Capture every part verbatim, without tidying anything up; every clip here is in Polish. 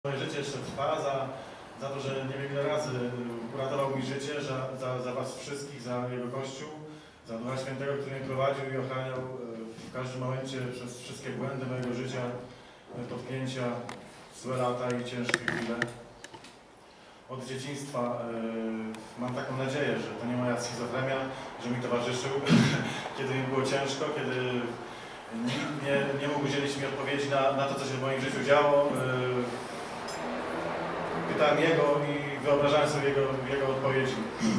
Moje życie jeszcze trwa za, za to, że nie wiem ile razy uratował mi życie, za, za, za was wszystkich, za jego Kościół, za Ducha Świętego, który mnie prowadził i ochraniał w każdym momencie przez wszystkie błędy mojego życia, potknięcia, złe lata i ciężkie chwile. Od dzieciństwa yy, mam taką nadzieję, że to nie moja schizofrenia, że mi towarzyszył, kiedy mi było ciężko, kiedy nikt nie, nie mógł udzielić mi odpowiedzi na, na to, co się w moim życiu działo. Yy, Pytałem Jego i wyobrażałem sobie Jego, Jego odpowiedzi.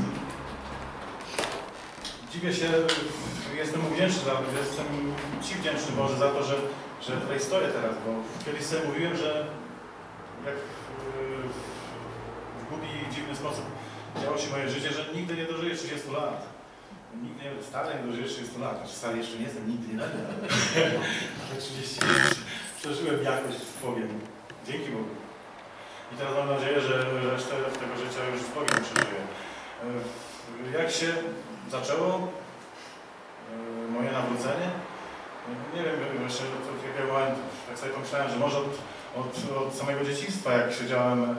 Dziwię się, jestem mu wdzięczny, jestem Ci wdzięczny Boże za to, że, że tutaj stoję teraz, bo kiedyś sobie mówiłem, że jak w głupi i dziwny sposób działo się moje życie, że nigdy nie dożyję trzydziestu lat. Nigdy nie, stary nie dożyję trzydziestu lat, znaczy stary jeszcze nie jestem, nigdy nie będę, ale trzydzieści lat przeżyłem jakoś z Bogiem. Dzięki Bogu. I teraz mam nadzieję, że resztę tego życia już z Bogiem przeżyję. Jak się zaczęło moje nawrócenie? Nie wiem jeszcze od jakiego momentu. Tak sobie pomyślałem, że może od, od, od samego dzieciństwa, jak siedziałem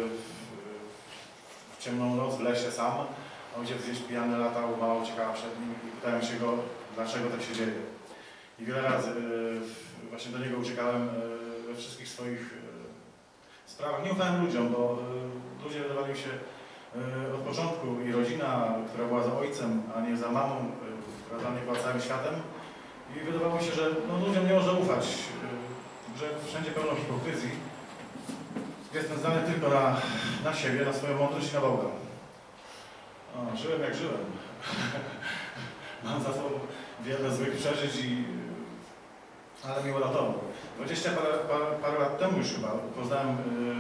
w ciemną noc w lesie sam, a ojciec gdzieś pijany latał, mama uciekała przed nim i pytałem się go, dlaczego tak się dzieje. I wiele razy właśnie do niego uciekałem we wszystkich swoich sprawach. Nie ufałem ludziom, bo y, ludzie wydawali mi się y, od początku i rodzina, która była za ojcem, a nie za mamą, y, która dla mnie była całym światem. I wydawało mi się, że no, ludziom nie można ufać, y, że wszędzie pełno hipokryzji. Jestem zdany tylko na, na siebie, na swoją mądrość i na Boga. O, żyłem jak żyłem. Mam za sobą wiele złych przeżyć, i, ale mnie uratował. Dwadzieścia parę, parę, parę lat temu już chyba poznałem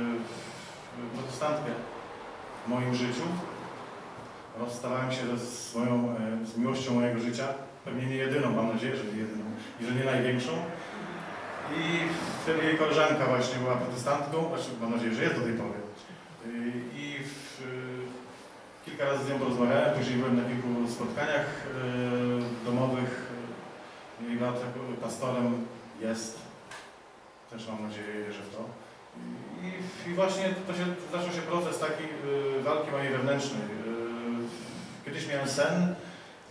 yy, protestantkę w moim życiu. Rozstawałem się z, moją, yy, z miłością mojego życia. Pewnie nie jedyną, mam nadzieję, że nie jedyną i że nie największą. I wtedy jej koleżanka właśnie była protestantką, znaczy mam nadzieję, że jest do tej pory. Yy, I w, yy, kilka razy z nią porozmawiałem, później byłem na kilku spotkaniach yy, domowych. Jej brat pastorem jest. Też mam nadzieję, wierzę w to. I, i właśnie to się, zaczął się proces takiej y, walki mojej wewnętrznej. Y, kiedyś miałem sen, y,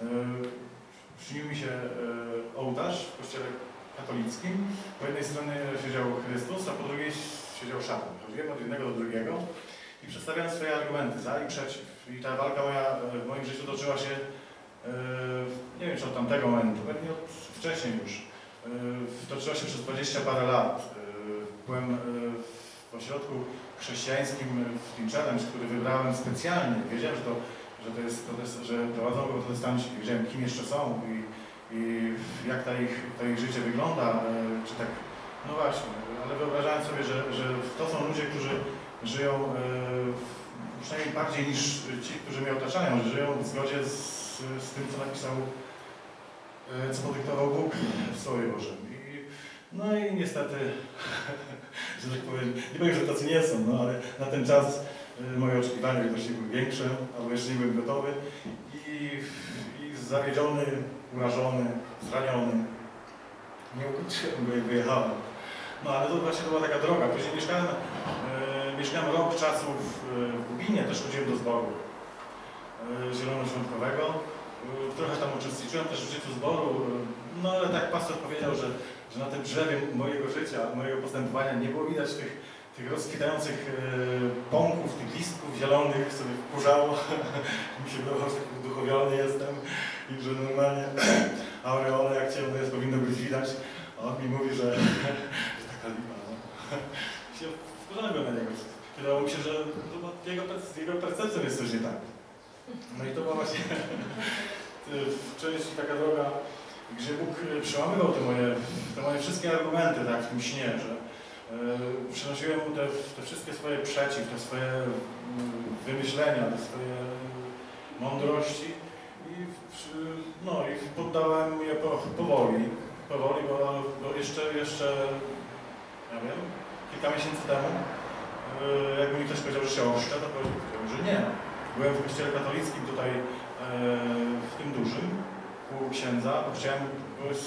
śnił mi się y, ołtarz w kościele katolickim. Po jednej stronie siedział Chrystus, a po drugiej siedział szatan. Chodziłem od jednego do drugiego i przedstawiałem swoje argumenty za i przeciw. I ta walka moja w moim życiu toczyła się, y, nie wiem czy od tamtego momentu, pewnie od wcześniej już. Toczyła się przez dwadzieścia parę lat. Byłem w ośrodku chrześcijańskim w Teen Challenge, który wybrałem specjalnie. Wiedziałem, że to, że to jest, to jest, że prowadzą go protestanci. Wiedziałem, kim jeszcze są i, i jak ta ich, to ich życie wygląda. Czy tak, no właśnie, ale wyobrażałem sobie, że, że to są ludzie, którzy żyją przynajmniej bardziej niż ci, którzy mnie otaczają, że żyją w zgodzie z, z tym, co napisał, co podyktował Bóg w Słowie Bożym. I, no i niestety, że tak powiem, nie powiem, że tacy nie są, no ale na ten czas y, moje oczekiwania widocznie były większe, albo jeszcze nie byłem gotowy. I, i zawiedziony, urażony, zraniony, nie ukończyłem go i wyjechałem. No ale to właśnie była taka droga. Później mieszkałem, y, mieszkałem rok czasu w, w Lubinie, też chodziłem do zboru y, zielonoświątkowego. Trochę tam uczestniczyłem też w życiu zboru, no ale tak pastor powiedział, że, że na tym drzewie mojego życia, mojego postępowania nie było widać tych, tych rozkwitających e, pąków, tych listków zielonych, sobie wkurzało. Mi się wydawało, że taki uduchowiony jestem i że normalnie aureole jak ciemno jest, powinno być widać. A on mi mówi, że, że taka lipa, no. Się wkurzałem na niego. Wydawało mi się, że no, jego, z jego percepcją jest coś nie tak. No i to była właśnie w części taka droga, gdzie Bóg przełamywał te moje, te moje wszystkie argumenty tak, w tym śnie, że yy, przynosiłem mu te, te wszystkie swoje przeciw, te swoje yy, wymyślenia, te swoje yy, mądrości i, yy, no, i poddałem je po, powoli, powoli, bo, bo jeszcze, jeszcze, ja wiem, kilka miesięcy temu, yy, jakby mi ktoś powiedział, że się ochrzczę, to powiedział, że nie. Byłem w kościele katolickim tutaj, e, w tym dużym, u księdza, bo chciałem, bo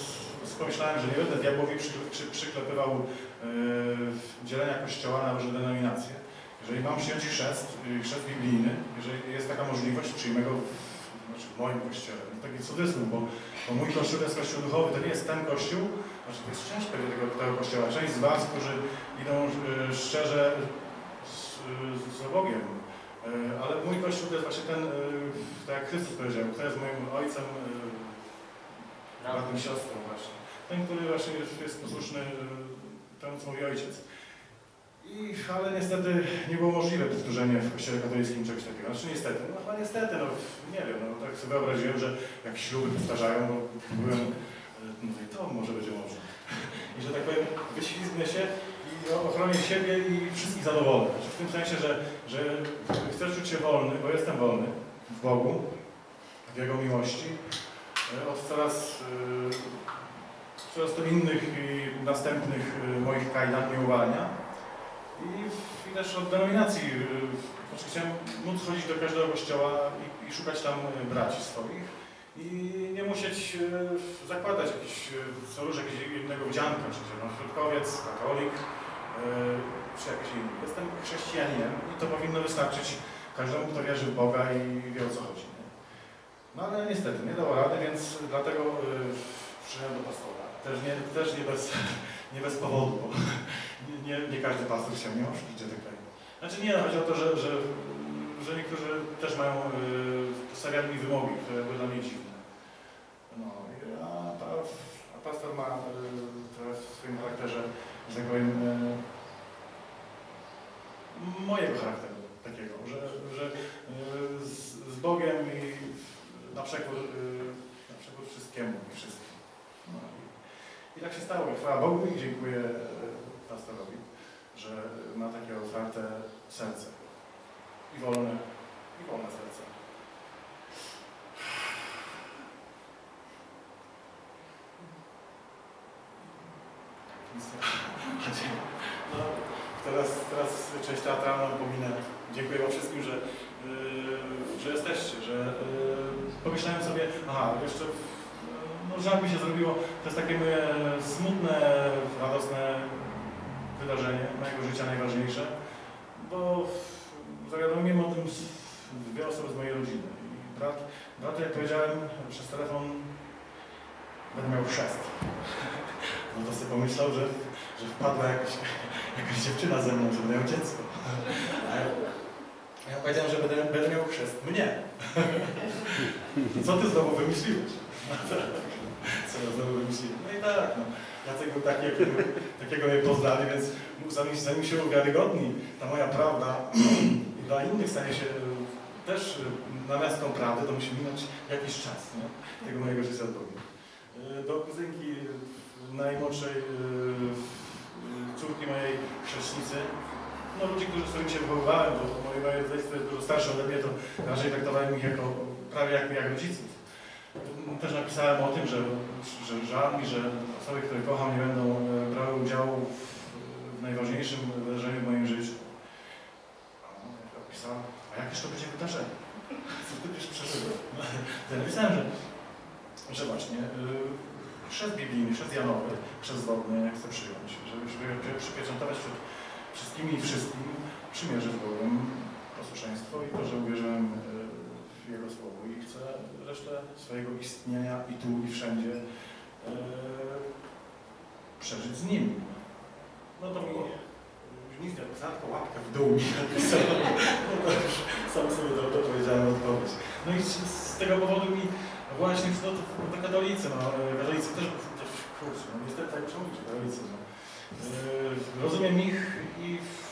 pomyślałem, że nie będę diabłowi przy, przy, przyklepywał yy, dzielenia Kościoła na różne denominacje. Jeżeli mam przyjąć chrzest, yy, chrzest biblijny, jeżeli jest taka możliwość, przyjmę go w, znaczy w moim kościele. No, taki cudzysłów, bo, bo mój kościół to jest kościół duchowy, to nie jest ten kościół, znaczy to jest część pewnie tego, tego kościoła, część z was, którzy idą yy, szczerze z, z, z Bogiem. Yy, ale mój kościół to jest właśnie ten, yy, tak jak Chrystus powiedział, kto jest moim ojcem, yy, bratem i siostrą właśnie. Ten, który właśnie jest, jest posłuszny temu, co mówi ojciec. I, ale niestety nie było możliwe powtórzenie w kościele katolickim czegoś takiego. Znaczy niestety, no chyba niestety, no nie wiem, no tak sobie wyobraziłem, że jak śluby powtarzają, bo byłem, mówię, to może będzie można. I że tak powiem, wyślizgnę się i ochronię siebie i wszystkich zadowolę. Znaczy, w tym sensie, że, że chcesz czuć się wolny, bo jestem wolny w Bogu, w Jego miłości, od coraz, coraz to innych i następnych moich kajdan nie uwalnia. I, I też od denominacji. Znaczy, chciałem móc chodzić do każdego kościoła i, i szukać tam braci swoich i nie musieć zakładać jakiś, co już jakiegoś innego wdzianka, czy no, środkowiec, katolik, czy jakiś inny. Jestem chrześcijaninem i to powinno wystarczyć każdemu, kto wierzy w Boga i wie, o co chodzi. No ale niestety nie dało rady, więc dlatego yy, przyszedłem do pastora. Też nie, też nie, bez, nie bez powodu, bo nie, nie, nie każdy pastor chciał mnie oszukać, że tak powiem. Znaczy nie, chodzi o to, że, że, że niektórzy też mają yy, stawiali mi wymogi, które były dla mnie dziwne. No, a, a, a pastor ma yy, w swoim charakterze, że tak powiem, yy, mojego charakteru takiego, że, że yy, z, z Bogiem i na przekór, yy, na przekór wszystkiemu i wszystkim. No i, i tak się stało. Chwała Bogu i dziękuję yy, pastorowi, że ma takie otwarte serce i wolne, i wolne serce. No, teraz, teraz część teatralną pominę. Dziękuję wam wszystkim, że, yy, że jesteście, że yy, pomyślałem sobie, aha, jeszcze no, żal mi się zrobiło, to jest takie moje smutne, radosne wydarzenie mojego życia najważniejsze, bo zawiadomiłem o tym dwie osoby z mojej rodziny. I brat, brat, jak powiedziałem przez telefon, będę miał chrzest. No to sobie pomyślał, że, że wpadła jakaś, jakaś dziewczyna ze mną, że będę miał dziecko. A ja, ja powiedziałem, że będę, będę miał chrzest mnie. Co ty znowu wymyśliłeś? Co ja znowu wymyśliłem? No i tak, no. Jacek był taki, jakiego, takiego mnie poznali, więc zanim, zanim się uwiarygodni ta moja prawda i dla innych stanie się też namiast tą prawdę, to musi minąć jakiś czas, nie? Tego mojego życia z Bogiem. Do kuzynki najmłodszej córki mojej chrześcicy, no ludzi, którzy, z którymi się wychowywałem, bo moje rodzeństwo jest dużo starsze ode mnie, to raczej traktowałem ich jako, prawie jak, jak rodziców. Też napisałem o tym, że, że żal mi, że osoby, które kocham, nie będą brały udziału w, w najważniejszym wydarzeniu w moim życiu. Ja napisałem, a jakież to będzie wydarzenie? Co ty już przeżyłem? Ja napisałem, że, że właśnie yy, chrzest biblijny, chrzest janowy, chrzest wodny chcę przyjąć, żeby, żeby przypieczętować przed wszystkimi i wszystkim przymierze z Bogiem, posłuszeństwo i to, że uwierzyłem w Jego Słowo i chcę resztę swojego istnienia i tu i wszędzie yy, przeżyć z Nim. No to mi nic nie napisałem, tylko łapkę w dół mi napisałem. No to już sam sobie to, to powiedziałem odpowiedź. No i z, z tego powodu mi właśnie, no to, to katolicy, no katolicy też, też kurczę, no niestety tak muszę mówić, katolicy, no. Yy, rozumiem ich i,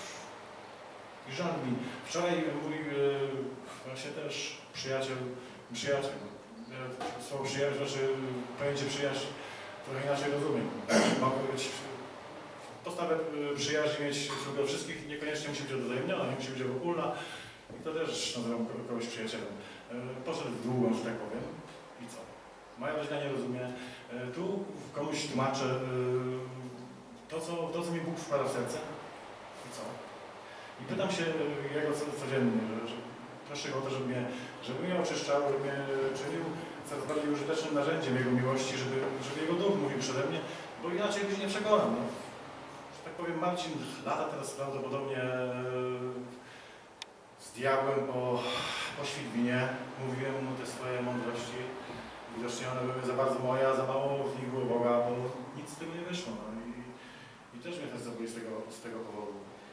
i żal mi. Wczoraj mój yy, właśnie też przyjaciel, przyjaciel, ja słowo przyjaźń, znaczy pojęcie przyjaźń trochę inaczej rozumiem. Mogę być postawę przyjaźni mieć wśród wszystkich, niekoniecznie musi być odwzajemniona, nie musi być ogólna i to też nazywam kogoś przyjacielem. Poszedł w długą, że tak powiem i co? Moja rodzina nie rozumie. Tu komuś tłumaczę to, co, to, co mi Bóg wkłada w serce i co? I pytam się Jego codziennie, że, że proszę Go o to, żeby mnie, żeby mnie oczyszczał, żeby mnie czynił coraz bardziej użytecznym narzędziem Jego miłości, żeby, żeby Jego duch mówił przede mnie, bo inaczej ludzi nie przekonam. No. Że tak powiem, Marcin lata teraz prawdopodobnie z diabłem po, po Świdwinie. Mówiłem mu te swoje mądrości. Widocznie one były za bardzo moje, a za mało w nich było Boga, bo nic z tego nie wyszło. No. I, I też mnie też zaboli z tego, z tego powodu.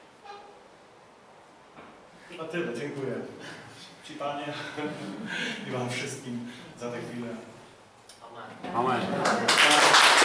Na tyle, dziękuję Ci, Panie, i Wam wszystkim za tę chwilę. Amen. Amen.